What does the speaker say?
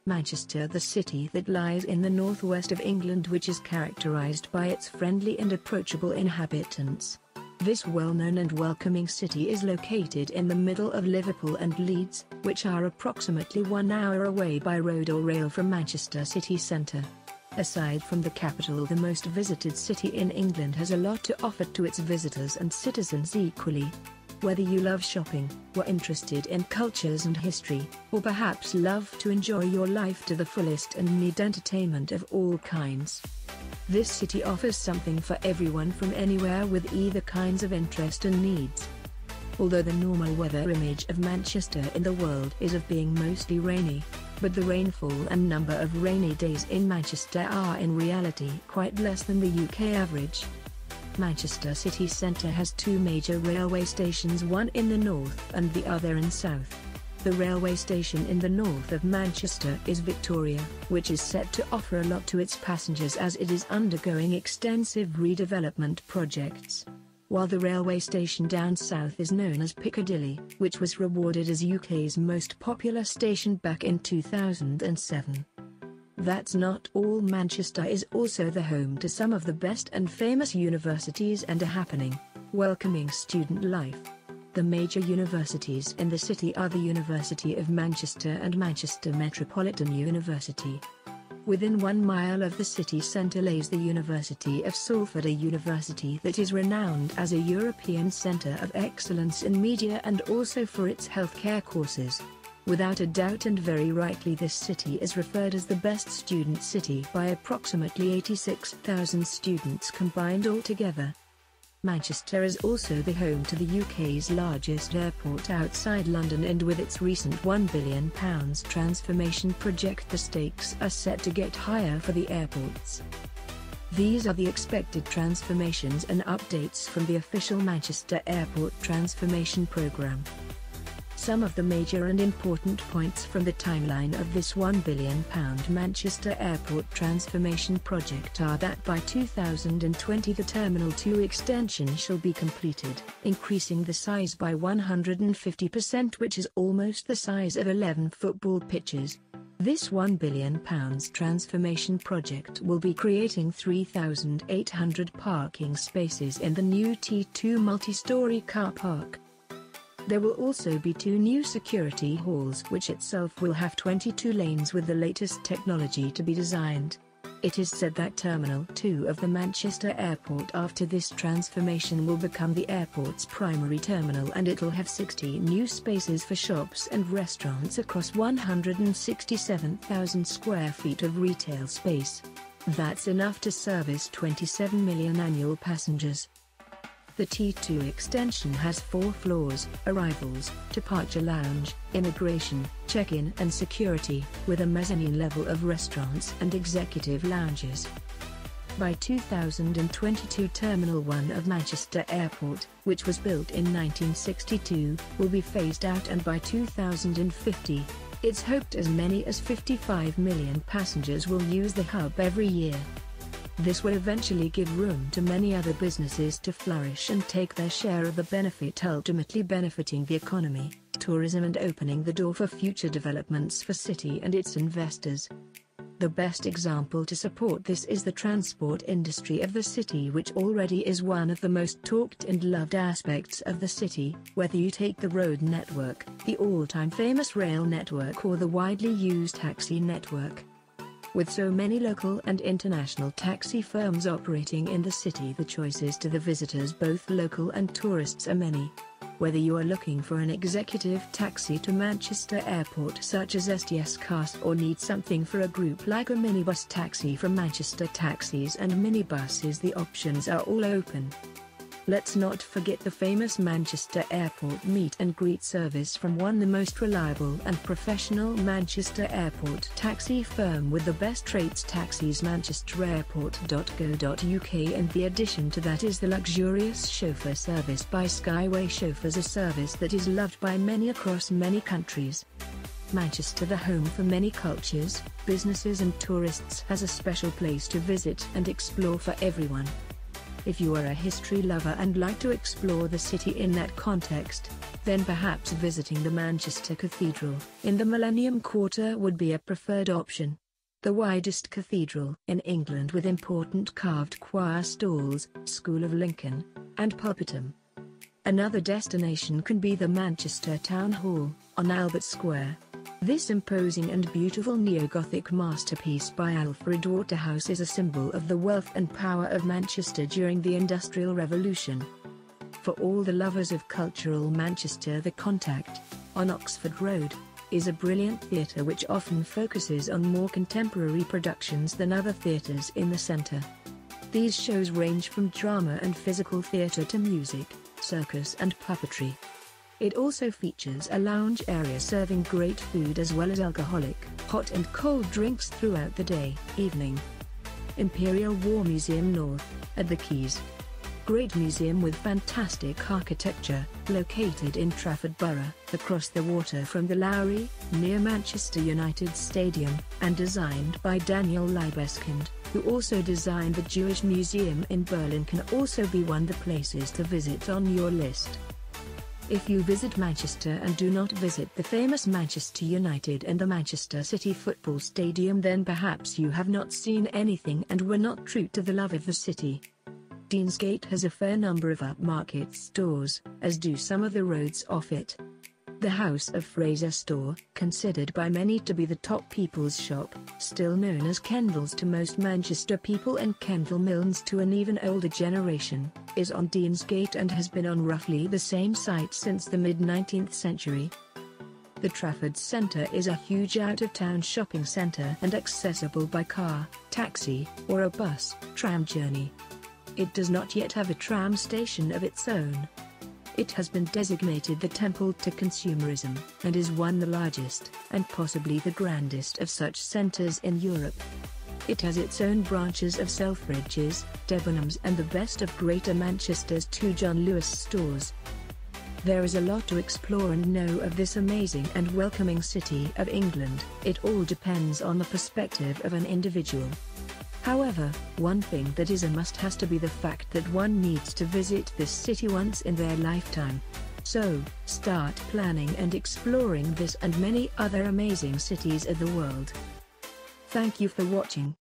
Manchester, the city that lies in the northwest of England, which is characterised by its friendly and approachable inhabitants. This well-known and welcoming city is located in the middle of Liverpool and Leeds, which are approximately 1 hour away by road or rail from Manchester city centre. Aside from the capital, the most visited city in England has a lot to offer to its visitors and citizens equally. Whether you love shopping, were interested in cultures and history, or perhaps love to enjoy your life to the fullest and need entertainment of all kinds, this city offers something for everyone from anywhere with either kinds of interest and needs. Although the normal weather image of Manchester in the world is of being mostly rainy, but the rainfall and number of rainy days in Manchester are in reality quite less than the UK average. Manchester city centre has 2 major railway stations, one in the north and the other in south. The railway station in the north of Manchester is Victoria, which is set to offer a lot to its passengers as it is undergoing extensive redevelopment projects. While the railway station down south is known as Piccadilly, which was rewarded as UK's most popular station back in 2007. That's not all. Manchester is also the home to some of the best and famous universities and a happening, welcoming student life. The major universities in the city are the University of Manchester and Manchester Metropolitan University. Within 1 mile of the city centre lays the University of Salford, a university that is renowned as a European centre of excellence in media and also for its healthcare courses. Without a doubt, and very rightly, this city is referred as the best student city by approximately 86,000 students combined altogether. Manchester is also the home to the UK's largest airport outside London, and with its recent £1 billion transformation project, the stakes are set to get higher for the airports. These are the expected transformations and updates from the official Manchester Airport Transformation Programme. Some of the major and important points from the timeline of this £1 billion Manchester Airport Transformation Project are that by 2020 the Terminal 2 extension shall be completed, increasing the size by 150%, which is almost the size of 11 football pitches. This £1 billion transformation project will be creating 3,800 parking spaces in the new T2 multi-storey car park. There will also be 2 new security halls, which itself will have 22 lanes with the latest technology to be designed. It is said that Terminal 2 of the Manchester Airport after this transformation will become the airport's primary terminal, and it'll have 60 new spaces for shops and restaurants across 167,000 square feet of retail space. That's enough to service 27 million annual passengers. The T2 extension has 4 floors: arrivals, departure lounge, immigration, check-in and security, with a mezzanine level of restaurants and executive lounges. By 2022, Terminal 1 of Manchester Airport, which was built in 1962, will be phased out, and by 2050, it's hoped as many as 55 million passengers will use the hub every year. This will eventually give room to many other businesses to flourish and take their share of the benefit, ultimately benefiting the economy, tourism and opening the door for future developments for city and its investors. The best example to support this is the transport industry of the city, which already is one of the most talked and loved aspects of the city, whether you take the road network, the all-time famous rail network, or the widely used taxi network. With so many local and international taxi firms operating in the city, the choices to the visitors, both local and tourists, are many. Whether you are looking for an executive taxi to Manchester Airport such as STS Cast, or need something for a group like a minibus taxi from Manchester Taxis and Minibuses, the options are all open. Let's not forget the famous Manchester Airport meet and greet service from one of the most reliable and professional Manchester Airport taxi firm with the best rates, Taxis manchesterairport.co.uk, and the addition to that is the luxurious chauffeur service by Skyway Chauffeurs, a service that is loved by many across many countries. Manchester, the home for many cultures, businesses and tourists, has a special place to visit and explore for everyone. If you are a history lover and like to explore the city in that context, then perhaps visiting the Manchester Cathedral in the Millennium Quarter would be a preferred option. The widest cathedral in England with important carved choir stalls, School of Lincoln, and pulpitum. Another destination can be the Manchester Town Hall, on Albert Square. This imposing and beautiful neo-Gothic masterpiece by Alfred Waterhouse is a symbol of the wealth and power of Manchester during the Industrial Revolution. For all the lovers of cultural Manchester, The Contact, on Oxford Road, is a brilliant theatre which often focuses on more contemporary productions than other theatres in the centre. These shows range from drama and physical theatre to music, circus and puppetry. It also features a lounge area serving great food as well as alcoholic, hot and cold drinks throughout the day, evening. Imperial War Museum North, at the Quays. Great museum with fantastic architecture, located in Trafford Borough, across the water from the Lowry, near Manchester United Stadium, and designed by Daniel Libeskind, who also designed the Jewish Museum in Berlin, can also be one of the places to visit on your list. If you visit Manchester and do not visit the famous Manchester United and the Manchester City Football Stadium, then perhaps you have not seen anything and were not true to the love of the city. Deansgate has a fair number of upmarket stores, as do some of the roads off it. The House of Fraser store, considered by many to be the top people's shop, still known as Kendall's to most Manchester people and Kendall Milnes to an even older generation, is on Deansgate and has been on roughly the same site since the mid-19th century. The Trafford Centre is a huge out-of-town shopping centre and accessible by car, taxi, or a bus, tram journey. It does not yet have a tram station of its own. It has been designated the temple to consumerism, and is one of the largest, and possibly the grandest of such centres in Europe. It has its own branches of Selfridges, Debenhams and the best of Greater Manchester's two John Lewis stores. There is a lot to explore and know of this amazing and welcoming city of England. It all depends on the perspective of an individual. However, one thing that is a must has to be the fact that one needs to visit this city once in their lifetime. So, start planning and exploring this and many other amazing cities of the world. Thank you for watching.